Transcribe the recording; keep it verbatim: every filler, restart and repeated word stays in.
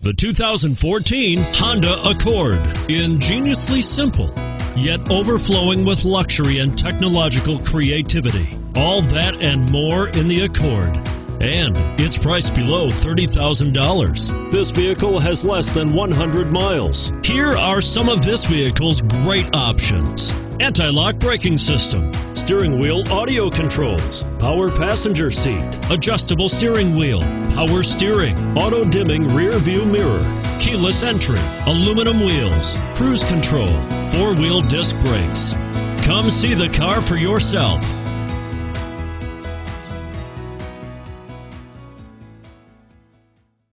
The two thousand fourteen Honda Accord. Ingeniously simple, yet overflowing with luxury and technological creativity. All that and more in the Accord. And it's priced below thirty thousand dollars. This vehicle has less than one hundred miles. Here are some of this vehicle's great options: anti-lock braking system, steering wheel audio controls, power passenger seat, adjustable steering wheel, power steering, auto dimming rear view mirror, keyless entry, aluminum wheels, cruise control, four-wheel disc brakes. Come see the car for yourself.